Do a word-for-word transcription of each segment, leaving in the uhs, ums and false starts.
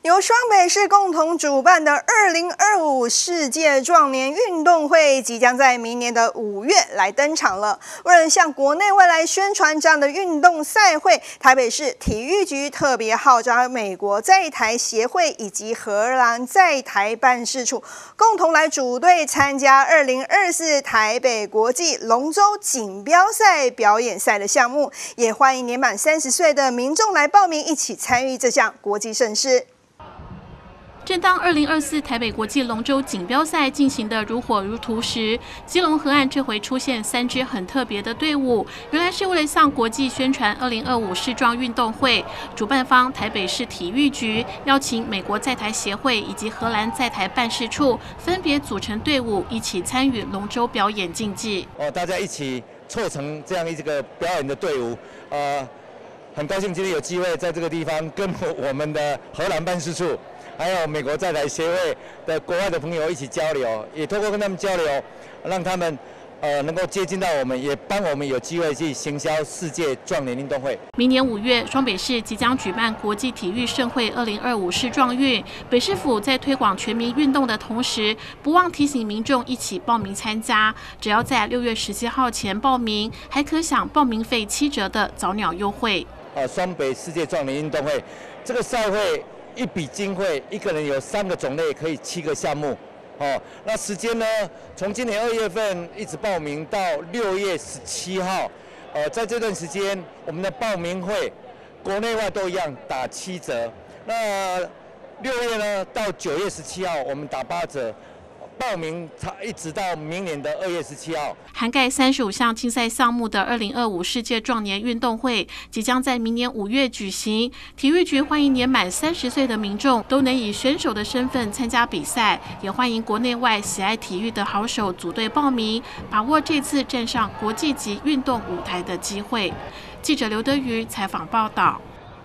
由双北市共同主办的二零二五世界壮年运动会即将在明年的五月来登场了。为了向国内外来宣传这样的运动赛会，台北市体育局特别号召美国在台协会以及荷兰在台办事处共同来组队参加二零二四台北国际龙舟锦标赛表演赛的项目，也欢迎年满三十岁的民众来报名，一起参与这项国际盛事。 正当二零二四台北国际龙舟锦标赛进行的如火如荼时，基隆河岸这回出现三支很特别的队伍。原来是为了向国际宣传二零二五世壮运动会，主办方台北市体育局邀请美国在台协会以及荷兰在台办事处分别组成队伍，一起参与龙舟表演竞技。 哦，大家一起凑成这样一个表演的队伍，呃，很高兴今天有机会在这个地方跟我们的荷兰办事处。 还有美国在台协会的国外的朋友一起交流，也透过跟他们交流，让他们呃能够接近到我们，也帮我们有机会去行销世界壮年运动会。 明年五月，双北市即将举办国际体育盛会二零二五世壮运。北市府在推广全民运动的同时，不忘提醒民众一起报名参加。只要在六月十七号前报名，还可享报名费七折的早鸟优惠。 呃，双北世界壮年运动会这个赛会。 一笔经费，一个人有三个种类，可以七个项目，哦，那时间呢？从今年二月份一直报名到六月十七号，呃，在这段时间，我们的报名费国内外都一样打七折。那六月呢到九月十七号，我们打八折。 报名它一直到明年的二月十七号， 涵盖三十五项竞赛项目的二零二五世界壮年运动会即将在明年五月举行。体育局欢迎年满三十岁的民众都能以选手的身份参加比赛，也欢迎国内外喜爱体育的好手组队报名，把握这次站上国际级运动舞台的机会。记者刘德瑜采访报道。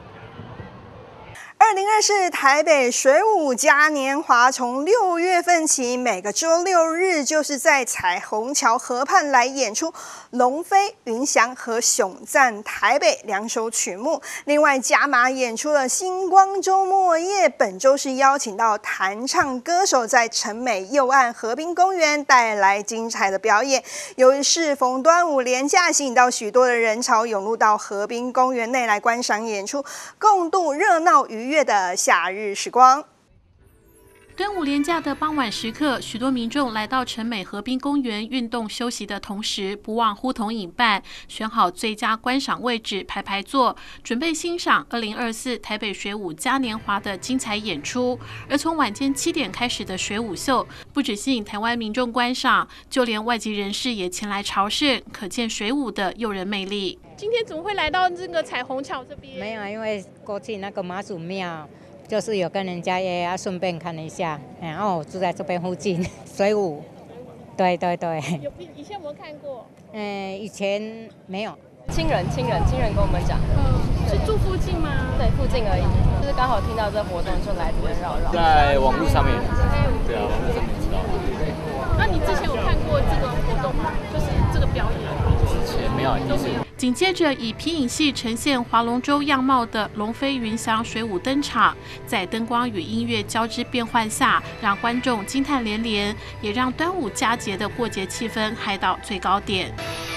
二零二四台北水舞嘉年华从六月份起，每个周六日就是在彩虹桥河畔来演出《龙飞云翔》和《熊赞台北》两首曲目。另外加码演出了《星光周末夜》，本周是邀请到弹唱歌手在陈美右岸河滨公园带来精彩的表演。由于适逢端午连假，吸引到许多的人潮涌入到河滨公园内来观赏演出，共度热闹愉悦 月的夏日时光。 端午连假的傍晚时刻，许多民众来到陈美河滨公园运动休息的同时，不忘呼朋引伴，选好最佳观赏位置排排坐，准备欣赏二零二四台北水舞嘉年华的精彩演出。而从晚间七点开始的水舞秀，不只吸引台湾民众观赏，就连外籍人士也前来朝圣，可见水舞的诱人魅力。今天怎么会来到这个彩虹桥这边？ 没有，因为过去那个妈祖庙。 就是有跟人家约啊，顺便看了一下，然后我住在这边附近，水舞，对对对。 有以前有没有看过？ 嗯，以前没有。 亲人，亲人，亲人跟我们讲。 嗯，是住附近吗？ 对，附近而已，就是刚好听到这个活动，就来这边绕绕。 在网络上面。对啊，网络上面知道。 那你之前有看过这个活动吗？就是这个表演？ 之前没有，都没有。 紧接着，以皮影戏呈现划龙舟样貌的龙飞云翔水舞登场，在灯光与音乐交织变换下，让观众惊叹连连，也让端午佳节的过节气氛嗨到最高点。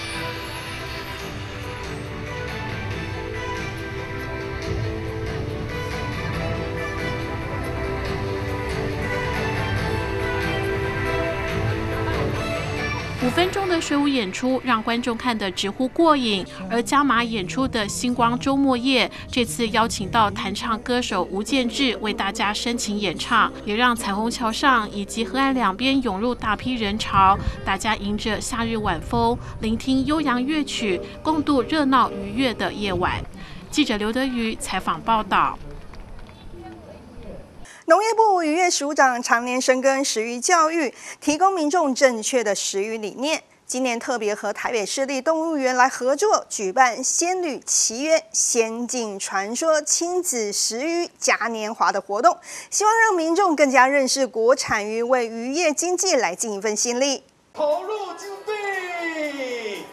五分钟的水舞演出让观众看得直呼过瘾，而加码演出的星光周末夜，这次邀请到弹唱歌手吴建志为大家深情演唱，也让彩虹桥上以及河岸两边涌入大批人潮，大家迎着夏日晚风，聆听悠扬乐曲，共度热闹愉悦的夜晚。记者刘德瑜采访报道。 农业部渔业署长常年深耕食鱼教育，提供民众正确的食鱼理念。今年特别和台北市立动物园来合作，举办《仙侣奇缘仙境传说亲子食鱼嘉年华》的活动，希望让民众更加认识国产鱼，为渔业经济来尽一份心力。 投入金币，哇！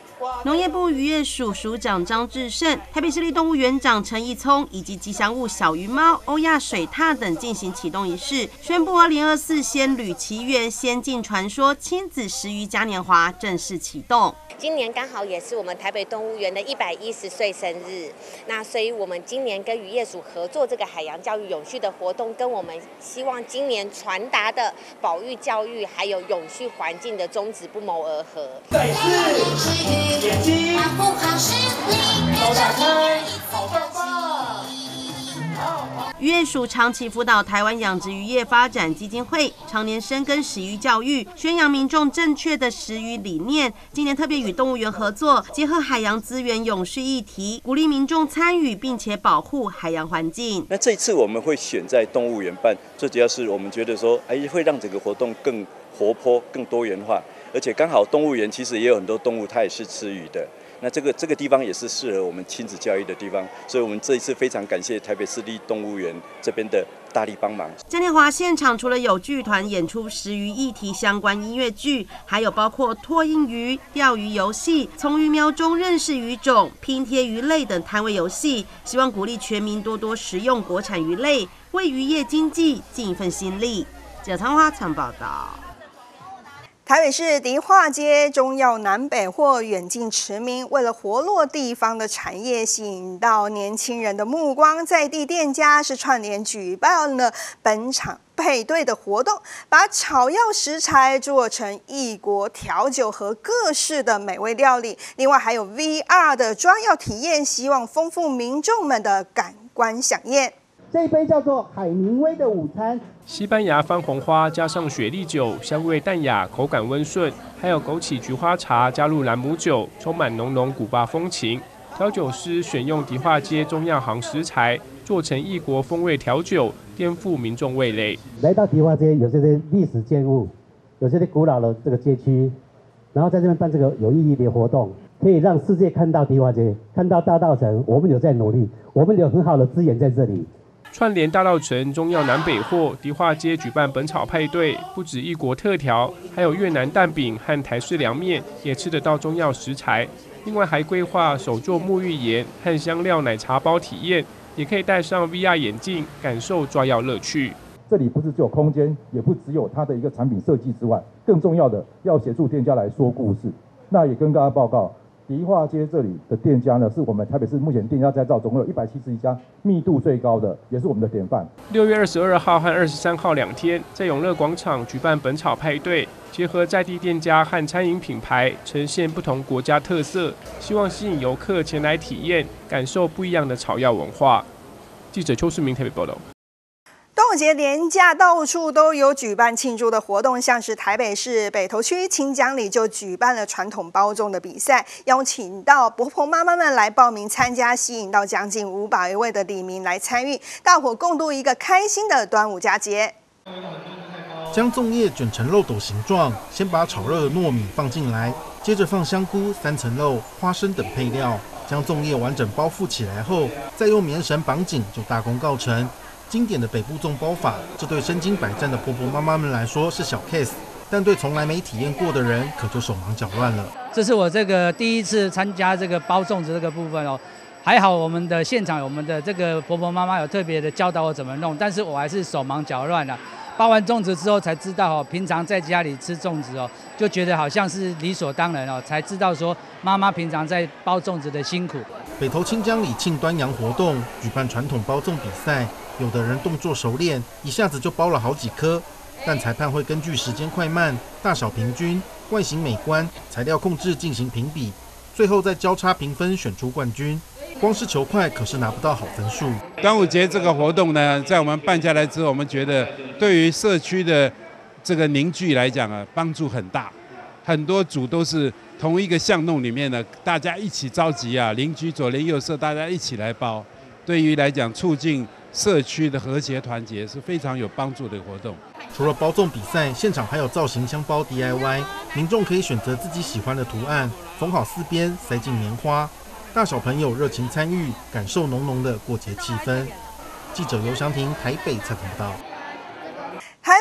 农业部渔业署署长张志胜、台北市立动物园长陈义聪以及吉祥物小鱼猫、欧亚水獭等进行启动仪式，宣布二零二四仙履奇缘仙境传说亲子食鱼嘉年华正式启动。 今年刚好也是我们台北动物园的一百一十岁生日，那所以我们今年跟渔业署合作这个海洋教育永续的活动，跟我们希望今年传达的保育教育还有永续环境的宗旨不谋而合。 再次眼睛都打开，好棒棒！ 渔业署长期辅导台湾养殖渔业发展基金会，常年深耕食鱼教育，宣扬民众正确的食鱼理念。今年特别与动物园合作，结合海洋资源永续议题，鼓励民众参与，并且保护海洋环境。 那这一次我们会选在动物园办，最主要是我们觉得说，哎，会让整个活动更活泼、更多元化，而且刚好动物园其实也有很多动物，它也是吃鱼的。那这个这个地方也是适合我们亲子教育的地方，所以我们这一次非常感谢台北市立动物园这边的大力帮忙。 嘉年华现场除了有剧团演出食鱼议题相关音乐剧，还有包括拓印鱼、钓鱼游戏、从鱼苗中认识鱼种、拼贴鱼类等摊位游戏，希望鼓励全民多多食用国产鱼类，为渔业经济尽一份心力。记者唐华常报道。 台北市迪化街中药南北货远近驰名，为了活络地方的产业，吸引到年轻人的目光，在地店家是串联举办了本场配对的活动，把草药食材做成异国调酒和各式的美味料理，另外还有 V R 的抓药体验，希望丰富民众们的感官飨宴。 这一杯叫做海明威的午餐。 西班牙番红花加上雪莉酒，香味淡雅，口感温顺，还有枸杞菊花茶加入兰姆酒，充满浓浓古巴风情。调酒师选用迪化街中药行食材，做成异国风味调酒，颠覆民众味蕾。 来到迪化街，有这些历史建物，有这些古老的这个街区，然后在这边办这个有意义的活动，可以让世界看到迪化街，看到大稻埕，我们有在努力，我们有很好的资源在这里。 串联大稻埕中药南北货，迪化街举办本草派对，不止异国特调，还有越南蛋饼和台式凉面，也吃得到中药食材。另外还规划手做沐浴盐和香料奶茶包体验，也可以戴上 V R 眼镜，感受抓药乐趣。 这里不是只有空间，也不只有它的一个产品设计之外，更重要的要协助店家来说故事。那也跟大家报告。迪化街这里的店家呢，是我们台北市目前店家再造总共有一百七十一家，密度最高的，也是我们的典范。 六月二十二号和二十三号两天，在永乐广场举办本草派对，结合在地店家和餐饮品牌，呈现不同国家特色，希望吸引游客前来体验，感受不一样的草药文化。记者邱世明台北报道。 端午节连假到处都有举办庆祝的活动，像是台北市北投区清江里就举办了传统包粽的比赛，邀请到婆婆妈妈们来报名参加，吸引到将近五百位的里民来参与，大伙共度一个开心的端午佳节。 将粽叶卷成漏斗形状，先把炒热的糯米放进来，接着放香菇、三层肉、花生等配料，将粽叶完整包覆起来后，再用棉绳绑紧，就大功告成。经典的北部粽包法，这对身经百战的婆婆妈妈们来说是小 case， 但对从来没体验过的人可就手忙脚乱了。 这是我这个第一次参加这个包粽子这个部分哦，还好我们的现场我们的这个婆婆妈妈有特别的教导我怎么弄，但是我还是手忙脚乱了。包完粽子之后才知道哦，平常在家里吃粽子哦，就觉得好像是理所当然哦，才知道说妈妈平常在包粽子的辛苦。 北投清江里庆端阳活动举办传统包粽比赛。有的人动作熟练，一下子就包了好几颗，但裁判会根据时间快慢、大小平均、外形美观、材料控制进行评比，最后再交叉评分选出冠军。光是求快可是拿不到好分数。 端午节这个活动呢，在我们办下来之后，我们觉得对于社区的这个凝聚来讲啊，帮助很大。很多组都是同一个巷弄里面呢，大家一起召集啊，邻居左邻右舍大家一起来包，对于来讲促进社区的和谐团结是非常有帮助的活动。 除了包粽比赛，现场还有造型香包 D I Y， 民众可以选择自己喜欢的图案，缝好四边，塞进棉花，大小朋友热情参与，感受浓浓的过节气氛。记者尤祥婷台北采访报道。 台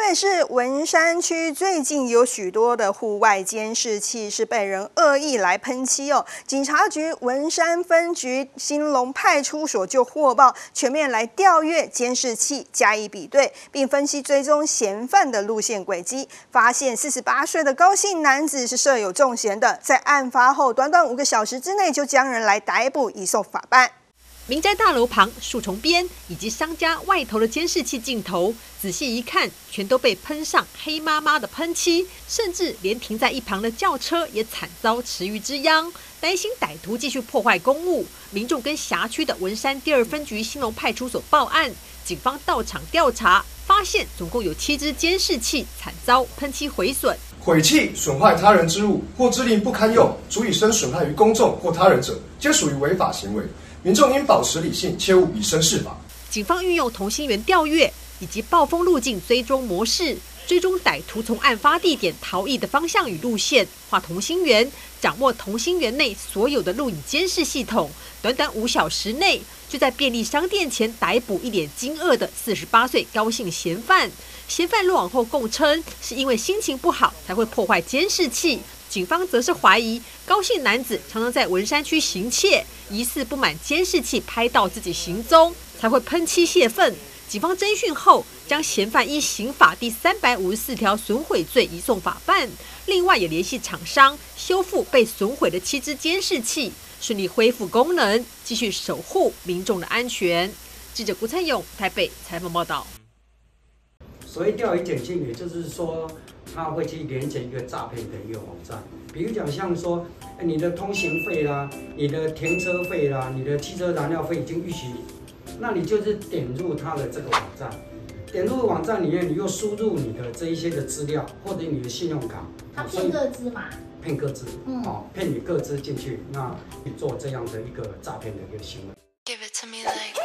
北市文山区最近有许多的户外监视器是被人恶意来喷漆哦。警察局文山分局兴隆派出所就获报，全面来调阅监视器，加以比对，并分析追踪嫌犯的路线轨迹，发现四十八岁的高姓男子是设有重嫌的，在案发后短短五个小时之内就将人来逮捕，移送法办。 民宅大楼旁、树丛边以及商家外头的监视器镜头，仔细一看，全都被喷上黑麻麻的喷漆，甚至连停在一旁的轿车也惨遭池鱼之殃。担心歹徒继续破坏公物，民众跟辖区的文山第二分局兴隆派出所报案，警方到场调查，发现总共有七支监视器惨遭喷漆毁损。 毁弃、损坏他人之物或致令不堪用，足以生损害于公众或他人者，皆属于违法行为。民众应保持理性，切勿以身试法。 警方运用同心圆调阅以及暴风路径追踪模式，追踪歹徒从案发地点逃逸的方向与路线，画同心圆，掌握同心圆内所有的录影监视系统。短短五小时内，就在便利商店前逮捕一脸惊愕的四十八岁高姓嫌犯。嫌犯落网后供称，是因为心情不好才会破坏监视器。警方则是怀疑高姓男子常常在文山区行窃，疑似不满监视器拍到自己行踪，才会喷漆泄愤。警方侦讯后，将嫌犯依刑法第三百五十四条损毁罪移送法办。另外，也联系厂商修复被损毁的七支监视器，顺利恢复功能，继续守护民众的安全。记者郭灿勇台北采访报道。 所谓钓鱼简讯，也就是说，他会去连接一个诈骗的一个网站，比如讲像说，你的通行费啦、你的停车费啦、你的汽车燃料费已经预期，那你就是点入他的这个网站，点入网站里面，你又输入你的这一些的资料或者你的信用卡， 他骗个资嘛？ 骗个资，嗯，哦，骗你个资进去，那去做这样的一个诈骗的一个行为。Give it to me like...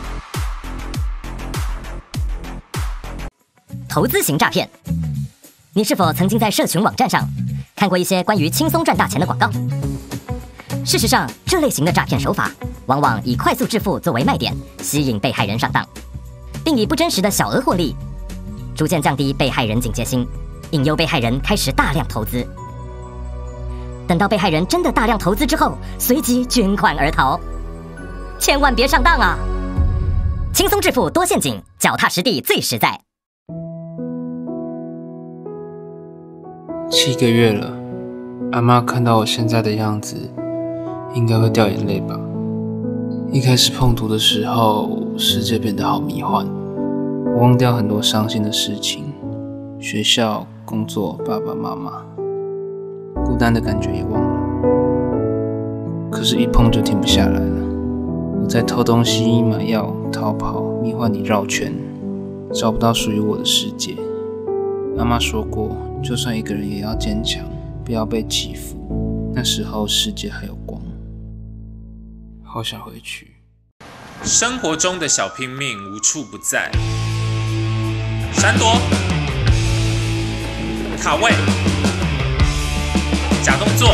投资型诈骗，你是否曾经在社群网站上看过一些关于轻松赚大钱的广告？事实上，这类型的诈骗手法往往以快速致富作为卖点，吸引被害人上当，并以不真实的小额获利，逐渐降低被害人警戒心，引诱被害人开始大量投资。等到被害人真的大量投资之后，随即卷款而逃，千万别上当啊！轻松致富多陷阱，脚踏实地最实在。 七个月了，阿妈看到我现在的样子，应该会掉眼泪吧。一开始碰毒的时候，世界变得好迷幻，我忘掉很多伤心的事情，学校、工作、爸爸妈妈，孤单的感觉也忘了。可是，一碰就停不下来了。我在偷东西、买药、逃跑，迷幻里绕圈，找不到属于我的世界。妈妈说过，就算一个人也要坚强，不要被欺负。那时候世界还有光。好想回去。 生活中的小拼命无处不在，闪躲、卡位、假动作。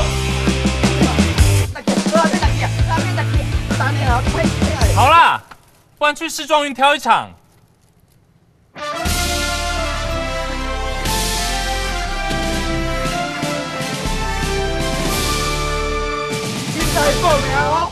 好啦，不然去世壮运挑一场。 在报名哦。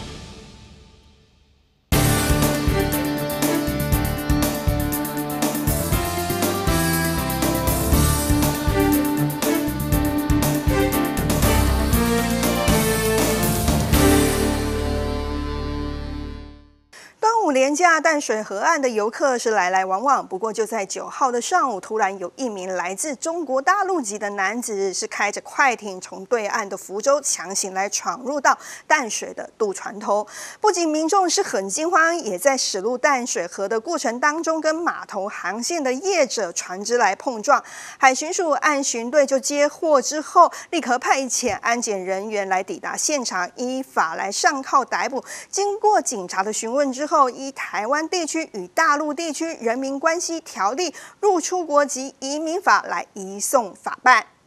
端午连假淡水河岸的游客是来来往往，不过就在九号的上午，突然有一名来自中国大陆籍的男子是开着快艇从对岸的福州强行来闯入到淡水的渡船头，不仅民众是很惊慌，也在驶入淡水河的过程当中跟码头航线的业者船只来碰撞，海巡署岸巡队就接获之后，立刻派遣安检人员来抵达现场，依法来上铐逮捕。经过警察的询问之后，依台湾地区与大陆地区人民关系条例入出国及移民法来移送法办。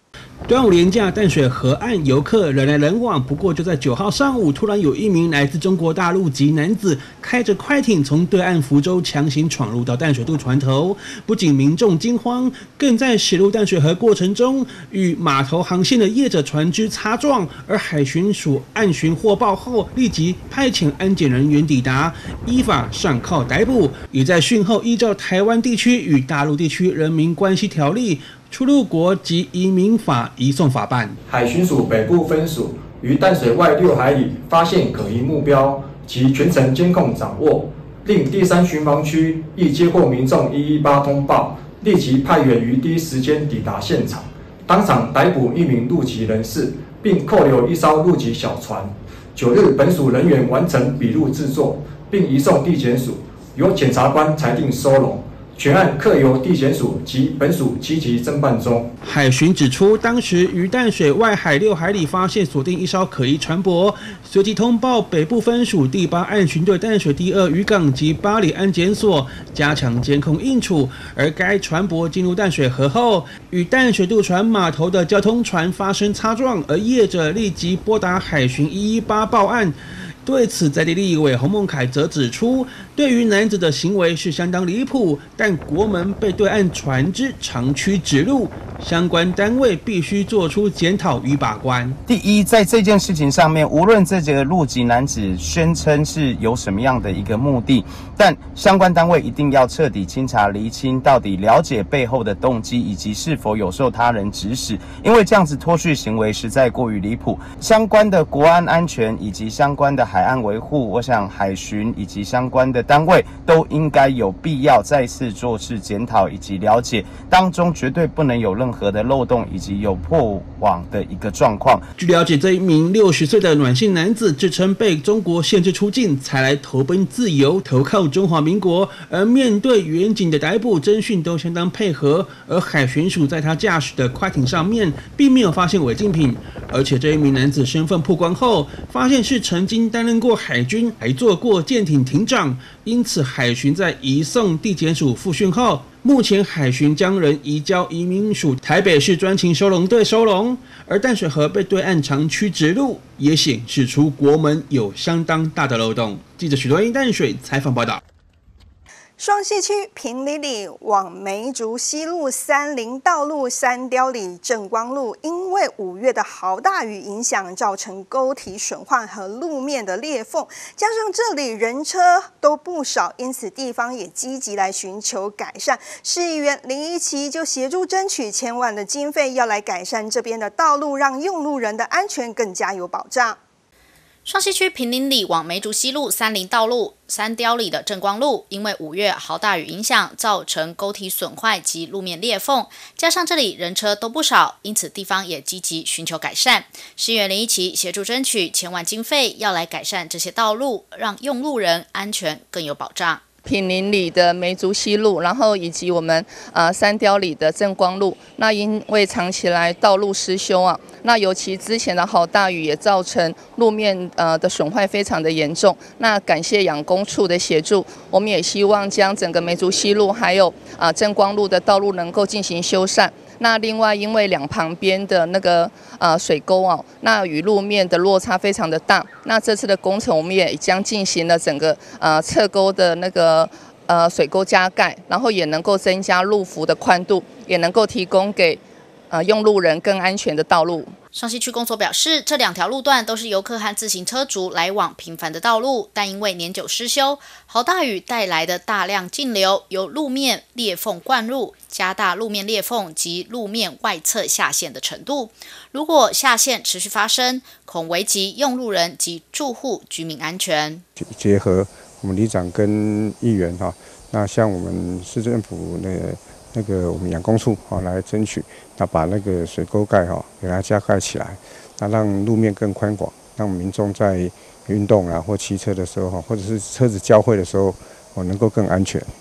端午连假淡水河岸游客人来人往，不过就在九号上午，突然有一名来自中国大陆籍男子开着快艇从对岸福州强行闯入到淡水渡船头，不仅民众惊慌，更在驶入淡水河过程中与码头航线的业者船只擦撞，而海巡署岸巡获报后，立即派遣安检人员抵达，依法上铐逮捕，也在讯后依照台湾地区与大陆地区人民关系条例、出入国及移民法移送法办。 海巡署北部分署于淡水外六海里发现可疑目标及全程监控掌握，另第三巡防区亦接获民众一一八通报，立即派员于第一时间抵达现场，当场逮捕一名陆籍人士，并扣留一艘陆籍小船。九日，本署人员完成笔录制作，并移送地检署，由检察官裁定收容。全案课由地检署及本署积极侦办中。 海巡指出，当时于淡水外海六海里发现锁定一艘可疑船舶，随即通报北部分署第八岸巡队淡水第二渔港及八里安检所，加强监控应处。而该船舶进入淡水河后，与淡水渡船码头的交通船发生擦撞，而业者立即拨打海巡一一八报案。对此，在地立委洪孟凯则指出，对于男子的行为是相当离谱，但国门被对岸船只长驱直入，相关单位必须做出检讨与把关。 第一，在这件事情上面，无论这几个陆籍男子宣称是有什么样的一个目的，但相关单位一定要彻底清查厘清，到底了解背后的动机以及是否有受他人指使，因为这样子脱序行为实在过于离谱。相关的国安安全以及相关的海岸维护，我想海巡以及相关的单位都应该有必要再次做事检讨以及了解，当中绝对不能有任何的漏洞以及有破网的一个状况。 据了解，这一名六十岁的阮姓男子自称被中国限制出境，才来投奔自由，投靠中华民国。而面对远警的逮捕，侦讯都相当配合。而海巡署在他驾驶的快艇上面，并没有发现违禁品，而且这一名男子身份曝光后，发现是曾经担任过海军，还做过舰艇艇长，因此海巡在移送地检署复讯后，目前海巡将人移交移民署台北市专勤收容队收容。而淡水河被对岸长驱直入，也显示出国门有相当大的漏洞。记者许多英淡水采访报道。 双溪区平里里往梅竹西路三林道路三雕里正光路，因为五月的豪大雨影响，造成沟体损坏和路面的裂缝，加上这里人车都不少，因此地方也积极来寻求改善。市议员林怡琪就协助争取千万的经费，要来改善这边的道路，让用路人的安全更加有保障。 双溪区平林里往梅竹西路三林道路三雕里的正光路，因为五月豪大雨影响，造成沟体损坏及路面裂缝，加上这里人车都不少，因此地方也积极寻求改善。市议员林怡琪协助争取千万经费，要来改善这些道路，让用路人安全更有保障。 平林里的梅竹西路，然后以及我们呃三雕里的正光路，那因为长期来道路失修啊，那尤其之前的好大雨也造成路面呃的损坏非常的严重。那感谢养工处的协助，我们也希望将整个梅竹西路还有啊、呃、正光路的道路能够进行修缮。那另外，因为两旁边的那个呃水沟啊，那与路面的落差非常的大。那这次的工程，我们也将进行了整个呃侧沟的那个呃水沟加盖，然后也能够增加路幅的宽度，也能够提供给呃用路人更安全的道路。 双溪区公所表示，这两条路段都是游客和自行车族来往频繁的道路，但因为年久失修，豪大雨带来的大量径流由路面裂缝灌入，加大路面裂缝及路面外侧下陷的程度。如果下陷持续发生，恐危及用路人及住户居民安全。 结合我们里长跟议员哈，那像我们市政府那个。那个我们养工处啊来争取，那把那个水沟盖哈给它加盖起来，那让路面更宽广，让民众在运动啊或骑车的时候哈，或者是车子交汇的时候，哦能够更安全。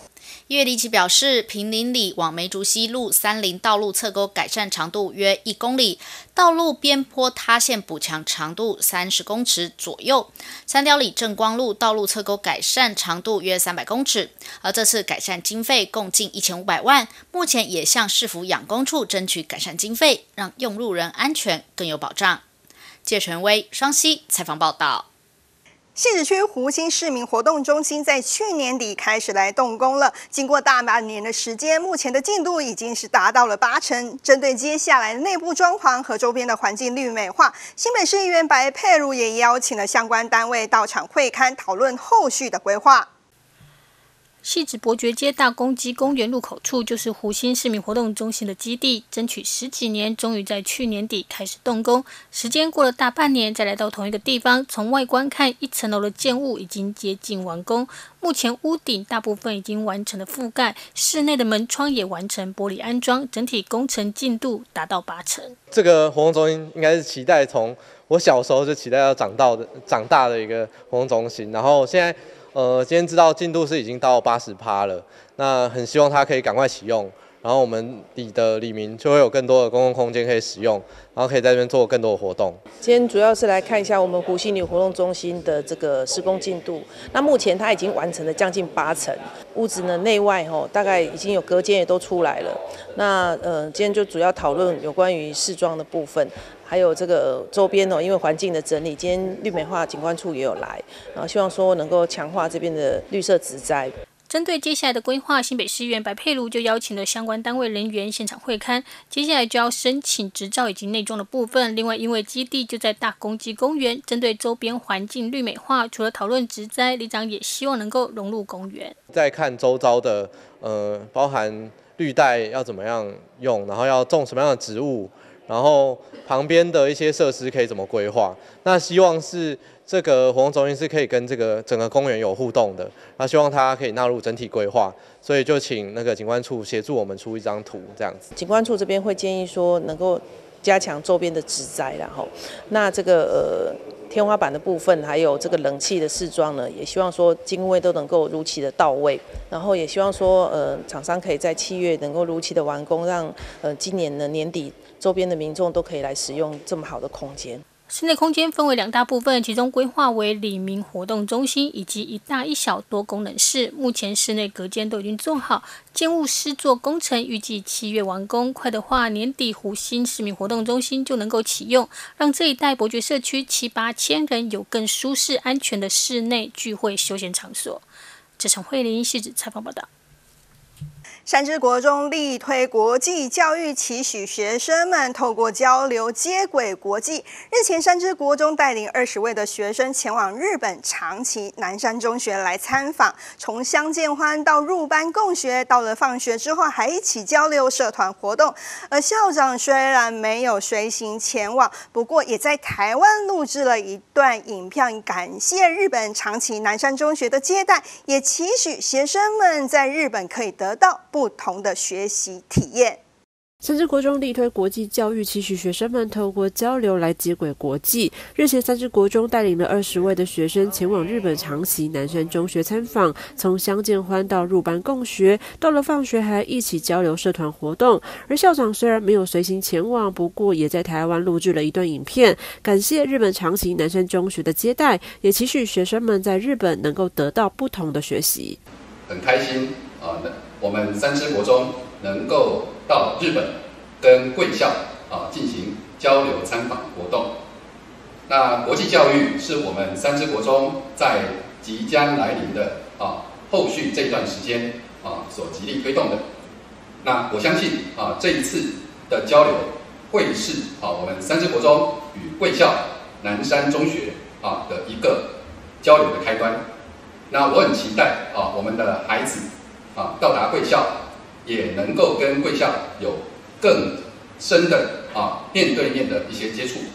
叶立奇表示，平林里往梅竹西路三林道路侧沟改善长度约一公里，道路边坡塌陷补强长度三十公尺左右。三貂里正光路道路侧沟改善长度约三百公尺，而这次改善经费共近一千五百万，目前也向市府养工处争取改善经费，让用路人安全更有保障。谢全威、双溪采访报道。 汐止区湖兴市民活动中心在去年底开始来动工了，经过大半年的时间，目前的进度已经是达到了八成。针对接下来的内部装潢和周边的环境绿美化，新北市议员白佩如也邀请了相关单位到场会勘，讨论后续的规划。 汐止伯爵街大公鸡公园入口处就是湖兴市民活动中心的基地，争取十几年，终于在去年底开始动工。时间过了大半年，再来到同一个地方，从外观看，一层楼的建物已经接近完工。目前屋顶大部分已经完成了覆盖，室内的门窗也完成玻璃安装，整体工程进度达到八成。 这个活动中心应该是期待从我小时候就期待要长到的长大的一个活动中心，然后现在。呃，今天知道进度是已经到八十趴了，那很希望它可以赶快启用，然后我们里的里民就会有更多的公共空间可以使用，然后可以在这边做更多的活动。 今天主要是来看一下我们湖兴里活动中心的这个施工进度。那目前它已经完成了将近八成，屋子呢内外吼大概已经有隔间也都出来了。那呃，今天就主要讨论有关于视装的部分。还有这个周边哦，因为环境的整理，今天绿美化景观处也有来，然后希望说能够强化这边的绿色植栽。 针对接下来的规划，新北市议员白佩如就邀请了相关单位人员现场会勘，接下来就要申请执照以及内装的部分。另外，因为基地就在大公鸡公园，针对周边环境绿美化，除了讨论植栽，里长也希望能够融入公园。 再看周遭的呃，包含绿带要怎么样用，然后要种什么样的植物。然后旁边的一些设施可以怎么规划？那希望是这个活动中心是可以跟这个整个公园有互动的，那希望它可以纳入整体规划，所以就请那个景观处协助我们出一张图，这样子。 景观处这边会建议说能够加强周边的植栽，然后那这个呃天花板的部分，还有这个冷气的试装呢，也希望说经卫都能够如期的到位，然后也希望说呃厂商可以在七月能够如期的完工，让呃今年的年底。周边的民众都可以来使用这么好的空间。 室内空间分为两大部分，其中规划为里民活动中心以及一大一小多功能室。目前室内隔间都已经做好，建物施作工程预计七月完工，快的话年底湖兴市民活动中心就能够启用，让这一带伯爵社区七八千人有更舒适安全的室内聚会休闲场所。这场慧玲汐止采访报道。 山之国中力推国际教育，期许学生们透过交流接轨国际。日前，山之国中带领二十位的学生前往日本长崎南山中学来参访，从相见欢到入班共学，到了放学之后还一起交流社团活动。而校长虽然没有随行前往，不过也在台湾录制了一段影片，感谢日本长崎南山中学的接待，也期许学生们在日本可以得到不同的学习体验。 山之国中力推国际教育，期许学生们透过交流来接轨国际。日前，山之国中带领了二十位的学生前往日本长崎南山中学参访，从相见欢到入班共学，到了放学还一起交流社团活动。而校长虽然没有随行前往，不过也在台湾录制了一段影片，感谢日本长崎南山中学的接待，也期许学生们在日本能够得到不同的学习。 很开心啊！我们山之国中能够到日本跟贵校啊进行交流参访活动。那国际教育是我们山之国中在即将来临的啊后续这段时间啊所极力推动的。那我相信啊这一次的交流会是啊我们山之国中与贵校南山中学啊的一个交流的开端。那我很期待啊我们的孩子啊到达贵校，也能够跟贵校有更深的啊面对面的一些接触。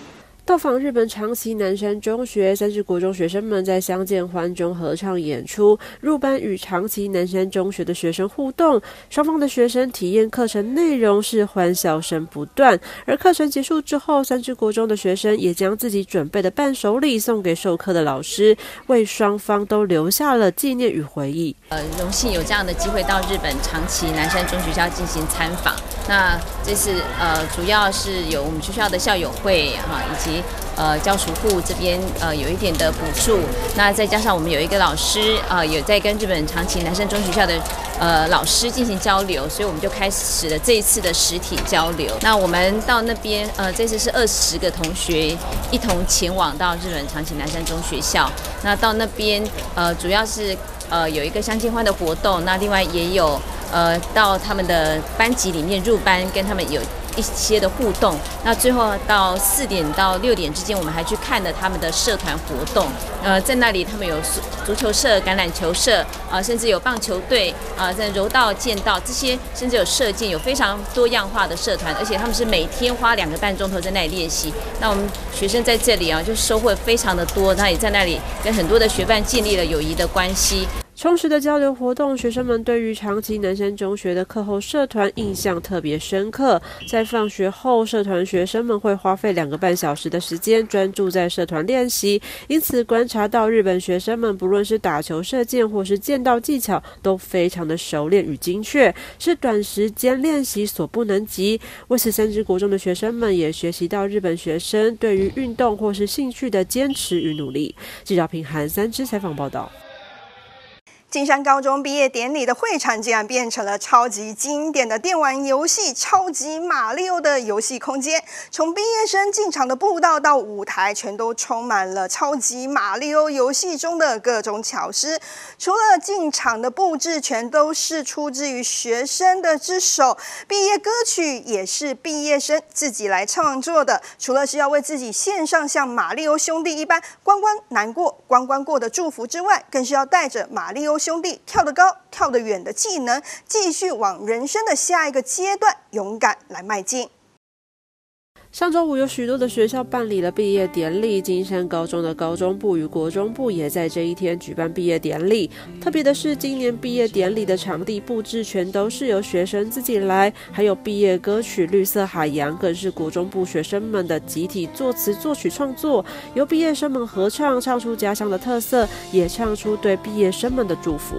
到访日本长崎南山中学，三支国中学生们在相见欢中合唱演出，入班与长崎南山中学的学生互动，双方的学生体验课程内容是欢笑声不断。而课程结束之后，三支国中的学生也将自己准备的伴手礼送给授课的老师，为双方都留下了纪念与回忆。 呃，荣幸有这样的机会到日本长崎南山中学校进行参访。那这次呃，主要是有我们学校的校友会哈，以及呃教署部这边呃有一点的补助。那再加上我们有一个老师呃有在跟日本长崎南山中学校的呃老师进行交流，所以我们就开始了这一次的实体交流。那我们到那边呃这次是二十个同学一同前往到日本长崎南山中学校。那到那边呃主要是呃有一个相见欢的活动，那另外也有呃到他们的班级里面入班，跟他们有一些的互动。那最后到四点到六点之间，我们还去看了他们的社团活动。呃，在那里他们有足球社、橄榄球社，啊、呃，甚至有棒球队，啊、呃，在柔道、剑道这些，甚至有射箭，有非常多样化的社团，而且他们是每天花两个半钟头在那里练习。那我们学生在这里啊，就收获非常的多，那也在那里跟很多的学伴建立了友谊的关系。 充实的交流活动，学生们对于长崎南山中学的课后社团印象特别深刻。在放学后，社团学生们会花费两个半小时的时间专注在社团练习，因此观察到日本学生们不论是打球、射箭或是剑道技巧都非常的熟练与精确，是短时间练习所不能及。为此，三支国中的学生们也学习到日本学生对于运动或是兴趣的坚持与努力。记者平涵三支采访报道。 金山高中毕业典礼的会场竟然变成了超级经典的电玩游戏《超级马里奥》的游戏空间，从毕业生进场的步道到舞台，全都充满了超级马里奥游戏中的各种巧思。除了进场的布置全都是出自于学生的之手，毕业歌曲也是毕业生自己来创作的。除了是要为自己献上像马里奥兄弟一般关关难过关关过的祝福之外，更是要带着马里奥兄弟跳得高、跳得远的技能，继续往人生的下一个阶段勇敢来迈进。 上周五有许多的学校办理了毕业典礼，金山高中的高中部与国中部也在这一天举办毕业典礼。特别的是，今年毕业典礼的场地布置全都是由学生自己来，还有毕业歌曲《绿色海洋》更是国中部学生们的集体作词作曲创作，由毕业生们合唱，唱出家乡的特色，也唱出对毕业生们的祝福。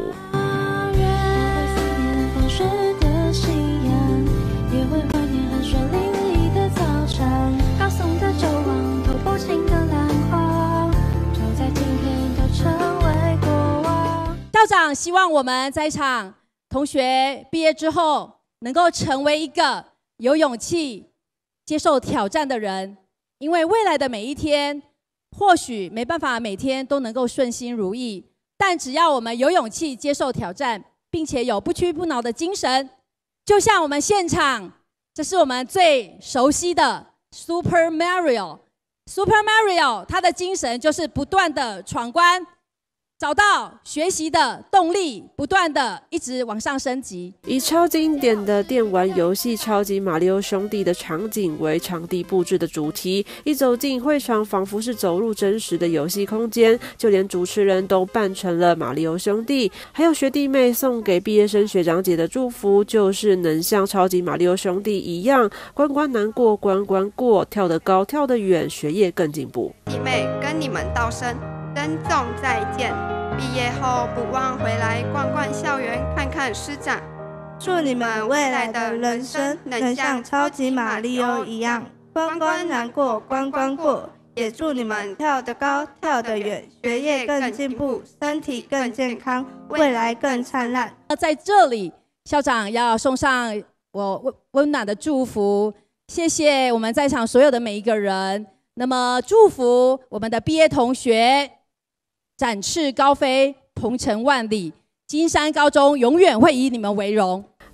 校长希望我们在场同学毕业之后，能够成为一个有勇气接受挑战的人，因为未来的每一天，或许没办法每天都能够顺心如意，但只要我们有勇气接受挑战，并且有不屈不挠的精神，就像我们现场，这是我们最熟悉的 Super Mario。Super Mario 它的精神就是不断的闯关，找到学习的动力，不断的一直往上升级。 以超经典的电玩游戏《超级马里奥兄弟》的场景为场地布置的主题，一走进会场，仿佛是走入真实的游戏空间，就连主持人都扮成了马里奥兄弟。还有学弟妹送给毕业生学长姐的祝福，就是能像超级马里奥兄弟一样，关关难过关关过，跳得高跳得远，学业更进步。 弟妹跟你们道声珍重再见，毕业后不忘回来逛逛校园，看看师长。 祝你们未来的人生能像超级马里奥一样，关关难过关关过。也祝你们跳得高跳得远，学业更进步，身体更健康，未来更灿烂。 在这里，校长要送上我温暖的祝福，谢谢我们在场所有的每一个人。那么祝福我们的毕业同学展翅高飞，鹏程万里，金山高中永远会以你们为荣。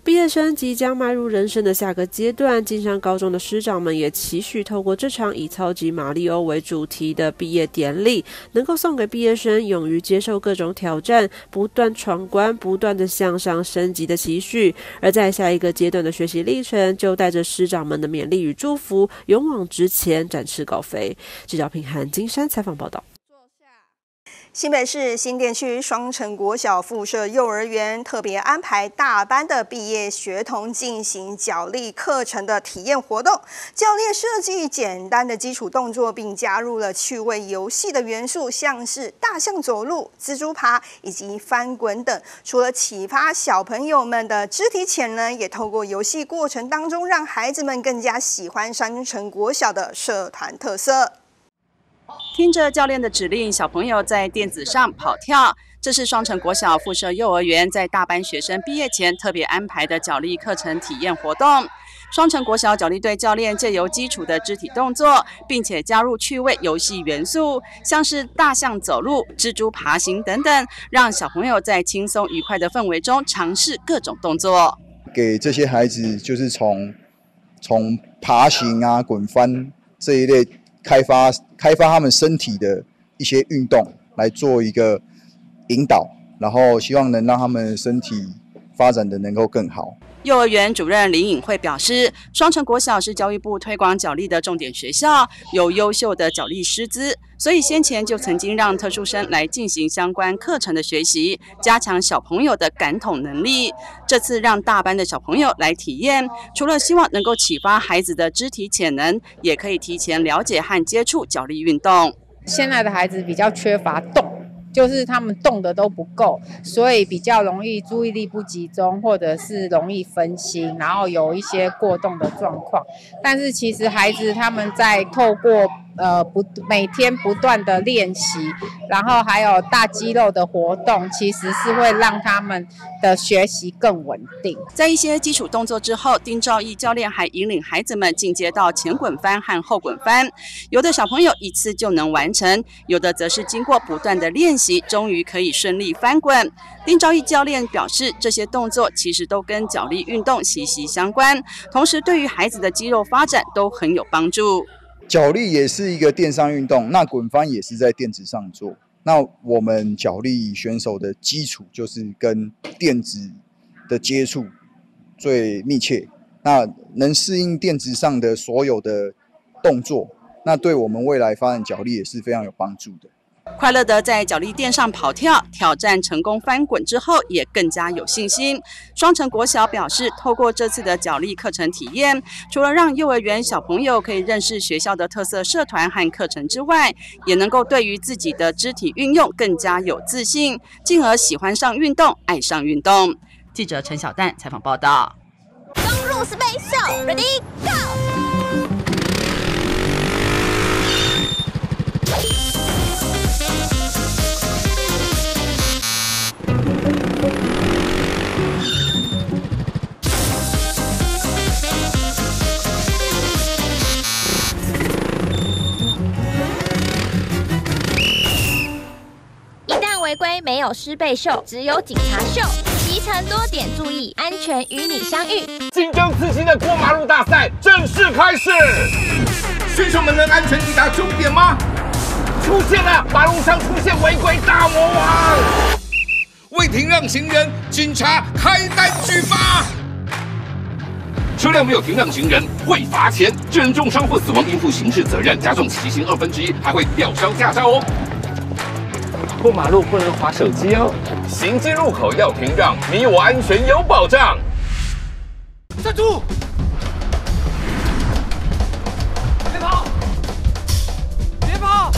毕业生即将迈入人生的下个阶段，金山高中的师长们也期许透过这场以超级马里欧为主题的毕业典礼，能够送给毕业生勇于接受各种挑战、不断闯关、不断的向上升级的期许。而在下一个阶段的学习历程，就带着师长们的勉励与祝福，勇往直前，展翅高飞。记者平涵金山采访报道。 新北市新店区双城国小附设幼儿园特别安排大班的毕业学童进行角力课程的体验活动，教练设计简单的基础动作，并加入了趣味游戏的元素，像是大象走路、蜘蛛爬以及翻滚等。除了启发小朋友们的肢体潜能，也透过游戏过程当中，让孩子们更加喜欢双城国小的社团特色。 听着教练的指令，小朋友在垫子上跑跳。这是双城国小附设幼儿园在大班学生毕业前特别安排的角力课程体验活动。双城国小角力队教练借由基础的肢体动作，并且加入趣味游戏元素，像是大象走路、蜘蛛爬行等等，让小朋友在轻松愉快的氛围中尝试各种动作。 给这些孩子就是从从爬行啊、滚翻这一类。开发开发他们身体的一些运动来做一个引导，然后希望能让他们身体发展的能够更好。 幼儿园主任林颖慧表示，双城国小是教育部推广角力的重点学校，有优秀的角力师资，所以先前就曾经让特殊生来进行相关课程的学习，加强小朋友的感统能力。这次让大班的小朋友来体验，除了希望能够启发孩子的肢体潜能，也可以提前了解和接触角力运动。 现在的孩子比较缺乏动。就是他们动的都不够，所以比较容易注意力不集中，或者是容易分心，然后有一些过动的状况。但是其实孩子他们在透过呃不每天不断的练习，然后还有大肌肉的活动，其实是会让他们的学习更稳定。 在一些基础动作之后，丁兆义教练还引领孩子们进阶到前滚翻和后滚翻，有的小朋友一次就能完成，有的则是经过不断的练习，终于可以顺利翻滚。丁兆义教练表示，这些动作其实都跟角力运动息息相关，同时对于孩子的肌肉发展都很有帮助。 角力也是一个垫上运动，那滚翻也是在垫子上做。那我们角力选手的基础就是跟垫子的接触最密切，那能适应垫子上的所有的动作，那对我们未来发展角力也是非常有帮助的。 快乐的在角力垫上跑跳，挑战成功翻滚之后，也更加有信心。双城国小表示，透过这次的角力课程体验，除了让幼儿园小朋友可以认识学校的特色社团和课程之外，也能够对于自己的肢体运用更加有自信，进而喜欢上运动，爱上运动。记者陈小蛋采访报道。 登入 Space Show，Ready Go！ 违规没有师备秀，只有警察秀。骑乘多点注意，安全与你相遇。 竞争刺激的过马路大赛正式开始，选手们能安全抵达终点吗？出现了，马路上出现违规大魔王！未停让行人，警察开单举发。车辆没有停让行人会罚钱，致人重伤或死亡应负刑事责任，加重其刑二分之一，还会吊销驾照哦。过马路不能滑手机哦，行经路口要停让，你我安全有保障。站住！别跑！别跑！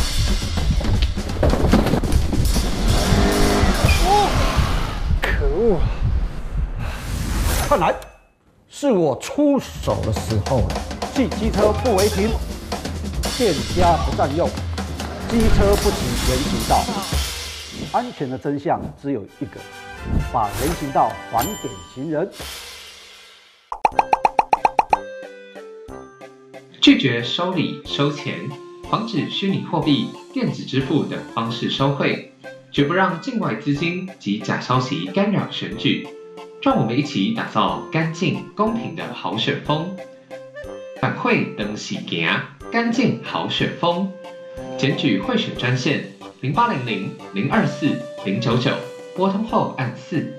哦，可恶！看来是我出手的时候了。汽机车不违停，店家不占用，机车不行人行道。安全的真相只有一个，把人行道还给行人。 拒绝收礼收钱，防止虚拟货币、电子支付等方式收贿，绝不让境外资金及假消息干扰选举。 让我们一起打造干净公平的好选风。反馈等喜行，干净好选风。检举贿选专线零八零零零二四零九九，拨通后按四。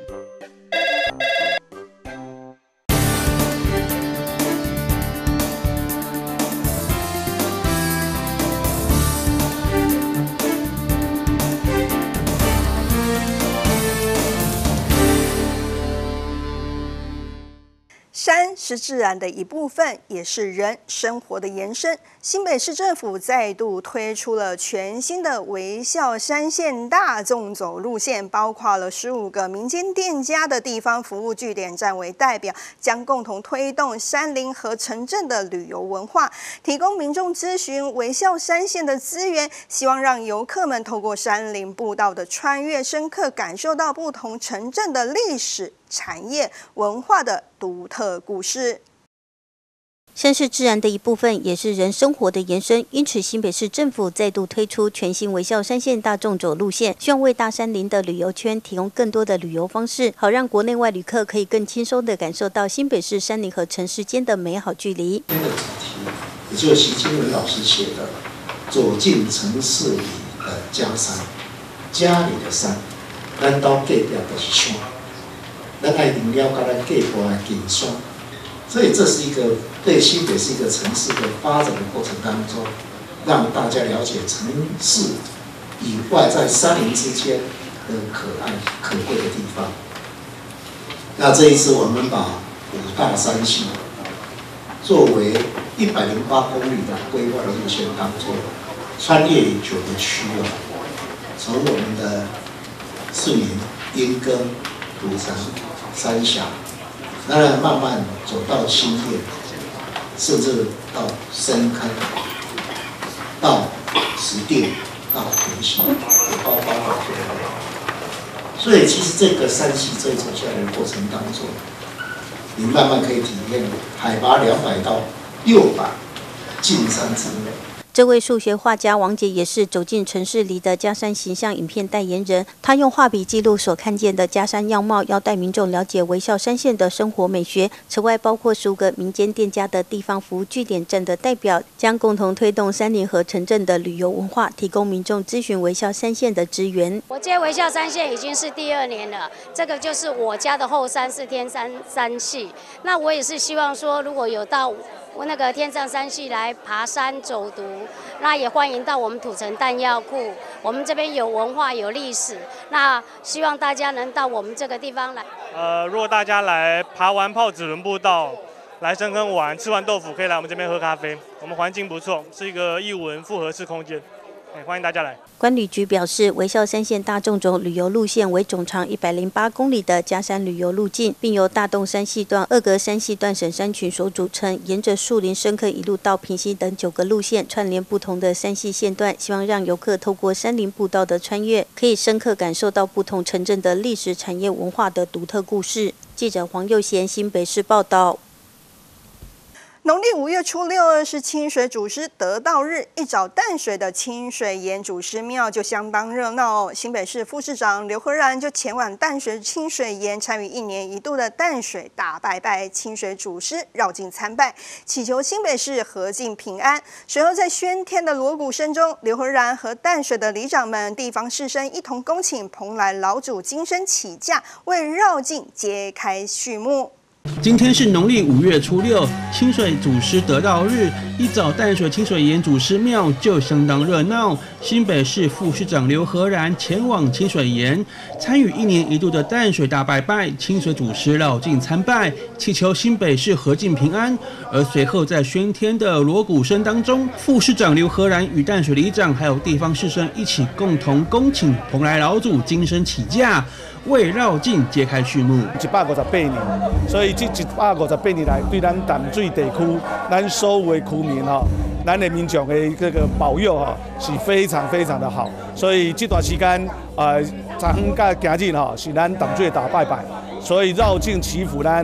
山是自然的一部分，也是人生活的延伸。新北市政府再度推出了全新的微笑山线大众走路线，包括了十五个民间店家的地方服务据点站为代表，将共同推动山林和城镇的旅游文化，提供民众咨询微笑山线的资源，希望让游客们透过山林步道的穿越，深刻感受到不同城镇的历史、产业、文化的独特故事。 山是自然的一部分，也是人生活的延伸。因此，新北市政府再度推出全新微笑山线大众走路线，希望为大山林的旅游圈提供更多的旅游方式，好让国内外旅客可以更轻松地感受到新北市山林和城市间的美好距离。 今天的主题，也就是习经文老师写的“走进城市里的家山”，家里的山，咱到隔壁就是山，咱爱定了甲咱隔壁的景山。所以这是一个对新北是一个城市的发展的过程当中，让大家了解城市以外在山林之间的可爱可贵的地方。那这一次我们把五大山系作为一百零八公里的规划的路线当中，穿越九个区啊，从我们的市民、莺歌、土城、三峡。当然，慢慢走到新店，甚至到深坑，到石碇，到平溪，也包括到这个。所以，其实这个山系这一走下来的过程当中，你慢慢可以体验海拔两百到六百进山之美。 这位数学画家王姐也是走进城市里的嘉山形象影片代言人。她用画笔记录所看见的嘉山样貌，要带民众了解微笑山线的生活美学。此外，包括十五个民间店家的地方服务据点站的代表，将共同推动山林和城镇的旅游文化，提供民众咨询微笑山线的资源。 我接微笑山线已经是第二年了，这个就是我家的后山是天山山系。那我也是希望说，如果有到我那个天上山系来爬山走读，那也欢迎到我们土城弹药库，我们这边有文化有历史，那希望大家能到我们这个地方来。 呃，如果大家来爬完炮子轮步道，来深坑玩，吃完豆腐可以来我们这边喝咖啡，我们环境不错，是一个艺文复合式空间。欢迎大家来。 观旅局表示，微笑山线大众走旅游路线为总长一百零八公里的嘉山旅游路径，并由大洞山系段、二格山系段省山群所组成，沿着树林、深坑一路到平溪等九个路线，串联不同的山系线段，希望让游客透过山林步道的穿越，可以深刻感受到不同城镇的历史、产业、文化的独特故事。记者黄佑贤，新北市报道。 农历五月初六是清水祖师得道日，一早淡水的清水岩祖师庙就相当热闹哦。新北市副市长刘和然就前往淡水清水岩参与一年一度的淡水大拜拜，清水祖师绕境参拜，祈求新北市和境平安。随后在喧天的锣鼓声中，刘和然和淡水的里长们、地方士绅一同恭请蓬莱老祖金身起驾，为绕境揭开序幕。 今天是农历五月初六，清水祖师得道日。一早淡水清水岩祖师庙就相当热闹。新北市副市长刘和然前往清水岩，参与一年一度的淡水大拜拜，清水祖师绕境参拜，祈求新北市和境平安。而随后在喧天的锣鼓声当中，副市长刘和然与淡水里长还有地方士绅一起共同恭请蓬莱老祖金身起驾，为绕境揭开序幕。 一百五十八年，所以这一百五十八年来，对咱淡水地区，咱所有的区民哈，咱的民众的这个保佑哈，是非常非常的好。所以这段时间，呃，昨昏甲今日哈，是咱淡水大拜拜，所以绕境祈福，咱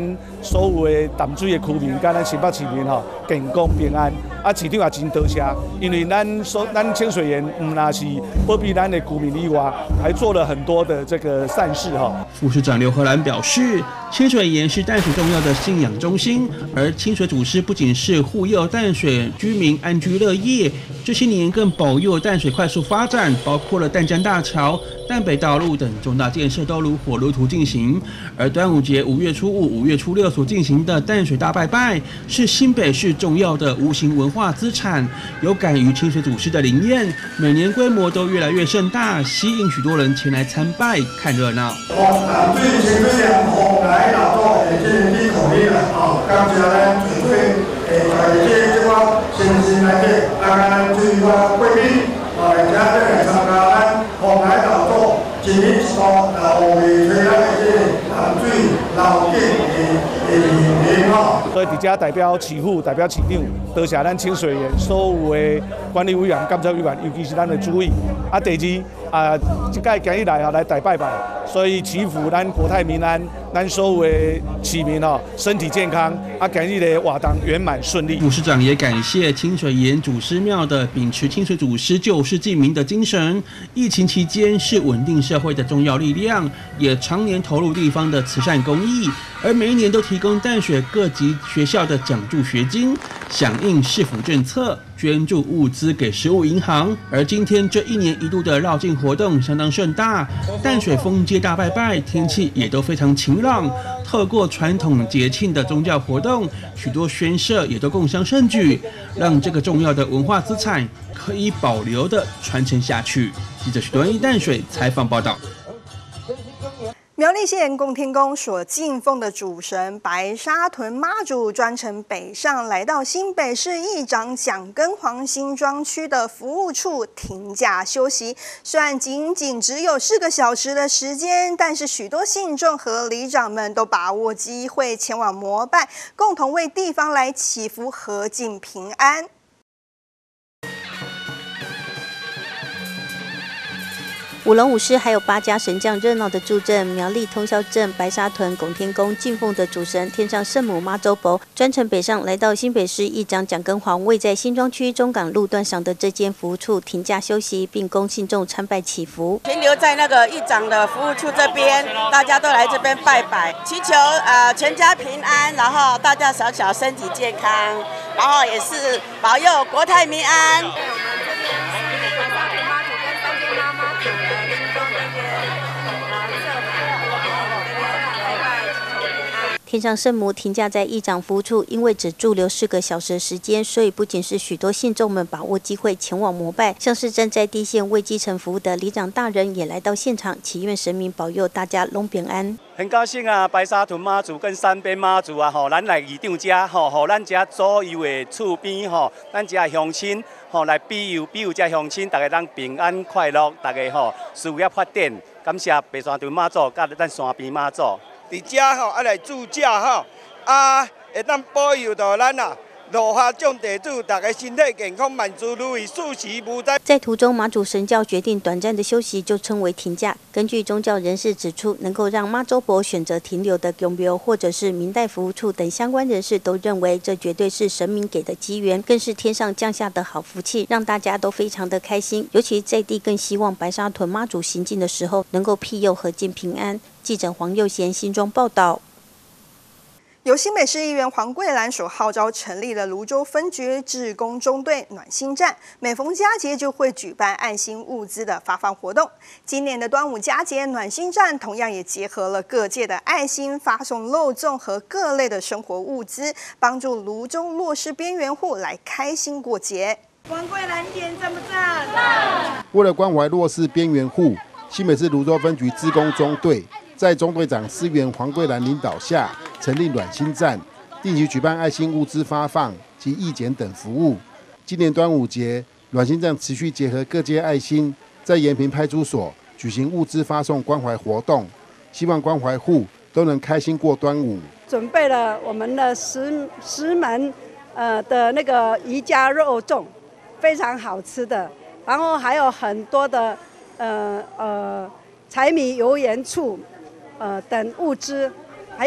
所有的淡水的居民，甲咱新北市民吼健康平安。啊，市长也真多谢，因为咱所咱清水园唔那是保庇咱的居民以外，还做了很多的这个善事哈。 副市长刘荷兰表示，清水岩是淡水重要的信仰中心，而清水祖师不仅是护佑淡水居民安居乐业，这些年更保佑淡水快速发展，包括了淡江大桥、淡北道路等重大建设都如火如荼进行。而端午节五月初五、五月初六所进行的淡水大拜拜，是新北市重要的无形文化资产，有感于清水祖师的灵验，每年规模都越来越盛大，吸引许多人前来参拜看热闹。 淡水清水岩红来老祖的这个利口令啊，哦，感谢咱水水诶，在这这个新时内底，啊，咱水个贵宾，啊，而且来参加咱红来老祖一年一度老五月吹咱的这个淡水老店的的年吼。 所以伫遮代表市府、代表市长，多谢咱清水园所有的管理委员、监察委员，尤其是咱的主委。啊，第二啊，即届今日来啊来大拜拜，所以祈福咱国泰民安，咱所有的市民哦身体健康，啊，今日的活动圆满顺利。 副市长也感谢清水岩祖师庙的秉持清水祖师救世济民的精神，疫情期间是稳定社会的重要力量，也常年投入地方的慈善公益，而每一年都提供淡水各级学校的奖助学金，响应市府政策，捐助物资给食物银行。而今天这一年一度的绕境活动相当盛大，淡水丰街大拜拜，天气也都非常晴朗。透过传统节庆的宗教活动，许多宣社也都共襄盛举，让这个重要的文化资产可以保留的传承下去。记者许端一淡水采访报道。 苗栗县供天宫所敬奉的主神白沙屯妈祖专程北上，来到新北市议长蒋根煌新庄区的服务处停驾休息。虽然仅仅只有四个小时的时间，但是许多信众和里长们都把握机会前往膜拜，共同为地方来祈福，和尽平安。 舞龙舞狮还有八家神将热闹的助阵，苗栗通霄镇白沙屯拱天宫敬奉的主神天上圣母妈祖婆专程北上，来到新北市议长蒋根煌位在新庄区中港路段上的这间服务处停驾休息，并供信众参拜祈福。 停留在那个议长的服务处这边，大家都来这边拜拜，祈求呃全家平安，然后大大小小身体健康，然后也是保佑国泰民安。 天上圣母停驾在议长服务处，因为只驻留四个小时的时间，所以不仅是许多信众们把握机会前往膜拜，像是正在地线为基层服务的里长大人也来到现场，祈愿神明保佑大家拢平安。 很高兴啊，白沙屯妈祖跟三边妈祖啊，吼，咱来议长家，吼，吼，咱家左右的厝边，吼，咱家乡亲，吼，来庇佑庇佑家乡亲，大家当平安快乐，大家吼事业发展，感谢白沙屯妈祖，甲咱山边妈祖。 伫遮吼，啊来助驾吼，啊会当保佑到咱啊，落下种地主，大家身体健康，万事如意，事事无灾。 在途中，马祖神教决定短暂的休息，就称为停驾。根据宗教人士指出，能够让妈祖婆选择停留的宫庙或者是民代服务处等相关人士都认为，这绝对是神明给的机缘，更是天上降下的好福气，让大家都非常的开心。尤其在地更希望白沙屯妈祖行进的时候，能够庇佑和尽平安。记者黄佑贤新庄报道。 由新北市议员黄桂兰所号召成立的泸州分局志工中队暖心站，每逢佳节就会举办爱心物资的发放活动。今年的端午佳节暖心站同样也结合了各界的爱心发送肉粽和各类的生活物资，帮助泸州弱势边缘户来开心过节。 黄桂兰点赞不赞？赞！ 为了关怀弱势边缘户，新北市泸州分局志工中队在中队长司员黄桂兰领导下，成立暖心站，定期举办爱心物资发放及义检等服务。今年端午节，暖心站持续结合各界爱心，在延平派出所举行物资发送关怀活动，希望关怀户都能开心过端午。 准备了我们的十十门呃的那个宜家肉粽，非常好吃的，然后还有很多的呃呃柴米油盐醋。呃，等物资，还有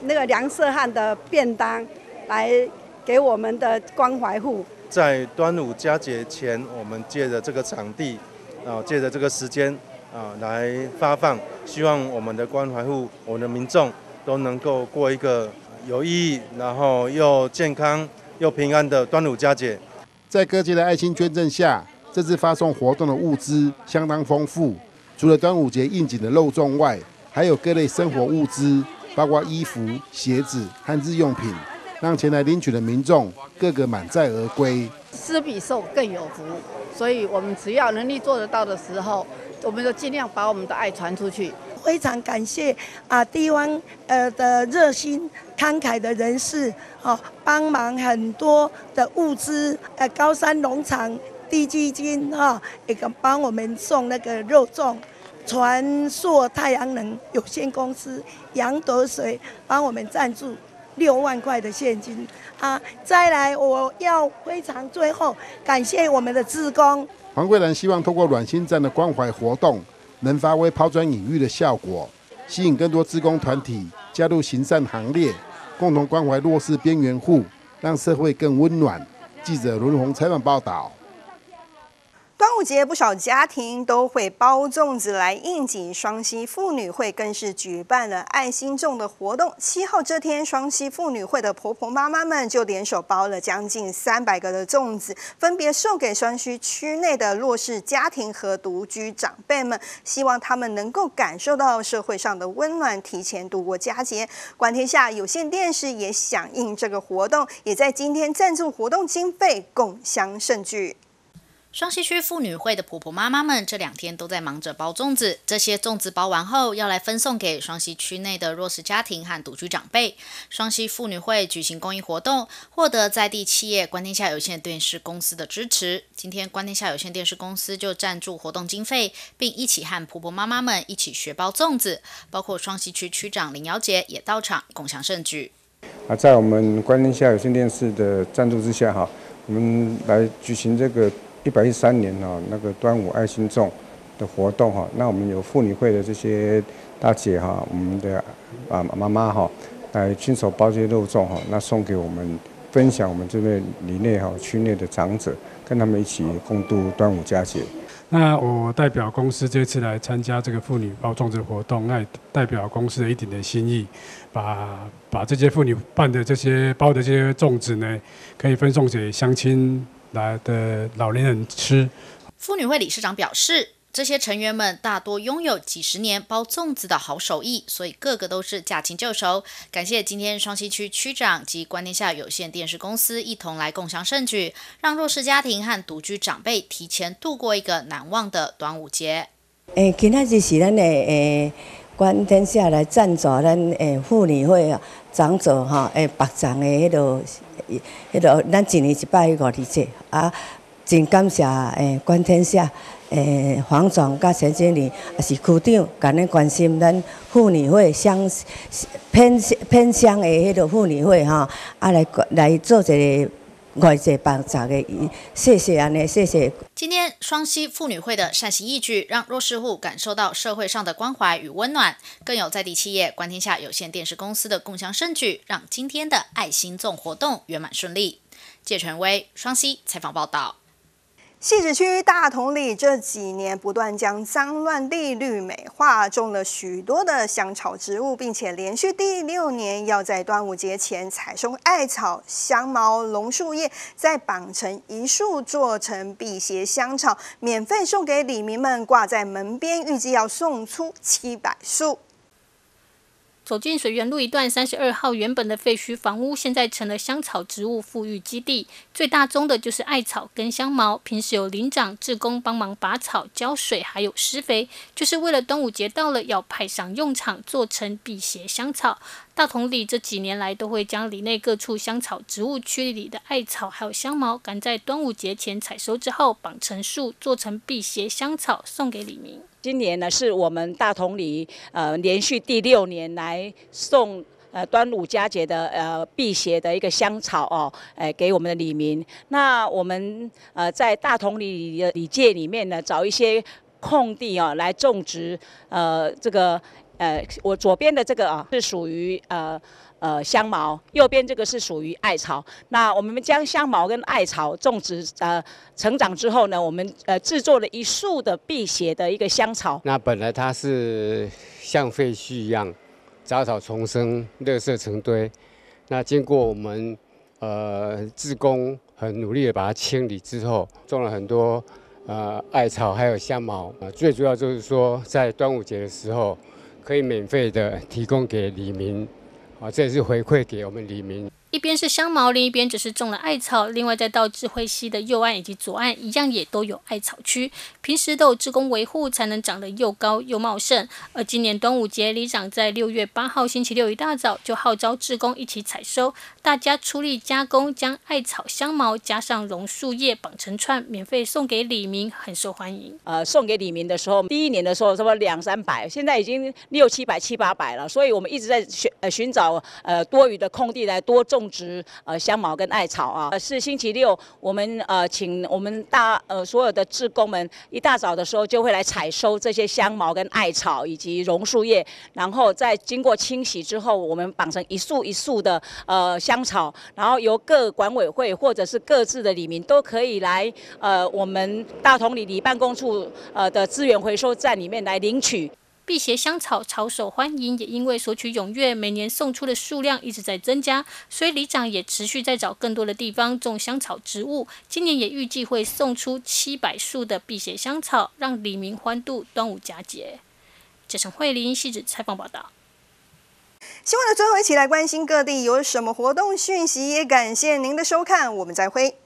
那个梁社汉的便当来给我们的关怀户。 在端午佳节前，我们借着这个场地，啊，借着这个时间啊，来发放，希望我们的关怀户、我们的民众都能够过一个有意义，然后又健康又平安的端午佳节。 在各界的爱心捐赠下，这次发送活动的物资相当丰富，除了端午节应景的肉粽外，还有各类生活物资，包括衣服、鞋子和日用品，让前来领取的民众个个满载而归。 施比受更有福，所以我们只要能力做得到的时候，我们就尽量把我们的爱传出去。 非常感谢啊地方呃的热心慷慨的人士哦，帮忙很多的物资，呃高山农场地基金哈，也敢帮我们送那个肉粽。传硕太阳能有限公司、杨德水帮我们赞助六万块的现金啊！再来，我要非常最后感谢我们的志工。 黄桂兰希望透过暖心站的关怀活动，能发挥抛砖引玉的效果，吸引更多志工团体加入行善行列，共同关怀弱势边缘户，让社会更温暖。记者伦宏采访报道。 端午节，不少家庭都会包粽子来应景，双溪妇女会更是举办了爱心粽的活动。七号这天，双溪妇女会的婆婆妈妈们就联手包了将近三百个的粽子，分别送给双溪区内的弱势家庭和独居长辈们，希望他们能够感受到社会上的温暖，提前度过佳节。观天下有线电视也响应这个活动，也在今天赞助活动经费，共襄盛举。 双溪区妇女会的婆婆妈妈们这两天都在忙着包粽子，这些粽子包完后要来分送给双溪区内的弱势家庭和独居长辈。双溪妇女会举行公益活动，获得在地企业观天下有线电视公司的支持。今天观天下有线电视公司就赞助活动经费，并一起和婆婆妈妈们一起学包粽子，包括双溪区区长林瑶杰也到场共襄盛举。 啊，在我们观天下有线电视的赞助之下，哈，我们来举行这个一百一十三年哈那个端午爱心粽的活动哈，那我们有妇女会的这些大姐哈，我们的啊妈妈哈，来亲手包这些肉粽哈，那送给我们分享我们这边里内哈区内的长者，跟他们一起共度端午佳节。 那我代表公司这次来参加这个妇女包粽子活动，那也代表公司的一点的心意，把把这些妇女办的这些包的这些粽子呢，可以分送给乡亲来的老年人吃。 妇女会理事长表示，这些成员们大多拥有几十年包粽子的好手艺，所以个个都是驾轻就熟。感谢今天双溪区区长及观天下有线电视公司一同来共襄盛举，让弱势家庭和独居长辈提前度过一个难忘的端午节。 诶，今仔日是咱的诶观天下来赞助咱诶妇女会啊长者哈诶白粽的迄落。迄个咱一年一摆五二节啊，真感谢诶观天下诶黄总甲陈经理也是区长，敢咧关心咱妇女会乡偏偏乡的迄个妇女会哈，啊来来做一个外界帮助的，谢谢安尼，谢谢。 今天双溪妇女会的善行义举，让弱势户感受到社会上的关怀与温暖，更有在地企业观天下有线电视公司的共襄盛举，让今天的爱心粽活动圆满顺利。谢权威双溪采访报道。 汐止区大同里这几年不断将脏乱地绿美化，种了许多的香草植物，并且连续第六年要在端午节前采收艾草、香茅、榕树叶，再绑成一束做成辟邪香草，免费送给里民们挂在门边，预计要送出七百束。 走进水源路一段三十二号原本的废墟房屋，现在成了香草植物富裕基地。最大宗的就是艾草跟香茅，平时有林长、志工帮忙拔草、浇水，还有施肥，就是为了端午节到了要派上用场，做成辟邪香草。大同里这几年来都会将里内各处香草植物区里的艾草还有香茅，赶在端午节前采收之后绑成树，做成辟邪香草送给里民。 今年呢，是我们大同里呃连续第六年来送呃端午佳节的呃辟邪的一个香草哦，呃给我们的里民。那我们呃在大同里的里界里面呢，找一些空地哦来种植呃这个呃我左边的这个啊是属于呃。 呃香茅，右边这个是属于艾草。那我们将香茅跟艾草种植呃成长之后呢，我们呃制作了一束的辟邪的一个香草。 那本来它是像废墟一样，杂草丛生，垃圾成堆。那经过我们呃志工很努力的把它清理之后，种了很多呃艾草还有香茅。呃，最主要就是说，在端午节的时候，可以免费的提供给里民，啊，这也是回馈给我们里民。 一边是香茅，另一边只是种了艾草。另外，在到智慧溪的右岸以及左岸，一样也都有艾草区，平时都有志工维护，才能长得又高又茂盛。而今年端午节，里长在六月八号星期六一大早就号召志工一起采收，大家出力加工，将艾草、香茅加上榕树叶绑成串，免费送给里民，很受欢迎。 呃，送给里民的时候，第一年的时候差不多两三百，现在已经六七百、七八百了，所以我们一直在寻呃寻找呃多余的空地来多种。种植呃香茅跟艾草啊，是星期六我们呃请我们大呃所有的志工们一大早的时候就会来采收这些香茅跟艾草以及榕树叶，然后在经过清洗之后，我们绑成一束一束的呃香草，然后由各管委会或者是各自的里民都可以来呃我们大同里里办公处呃的资源回收站里面来领取。 辟邪香草超受欢迎，也因为索取踊跃，每年送出的数量一直在增加，所以里长也持续在找更多的地方种香草植物。今年也预计会送出七百束的辟邪香草，让里民欢度端午佳节。这陈慧琳细致采访报道。 新闻的最后，一起来关心各地有什么活动讯息，也感谢您的收看，我们再会。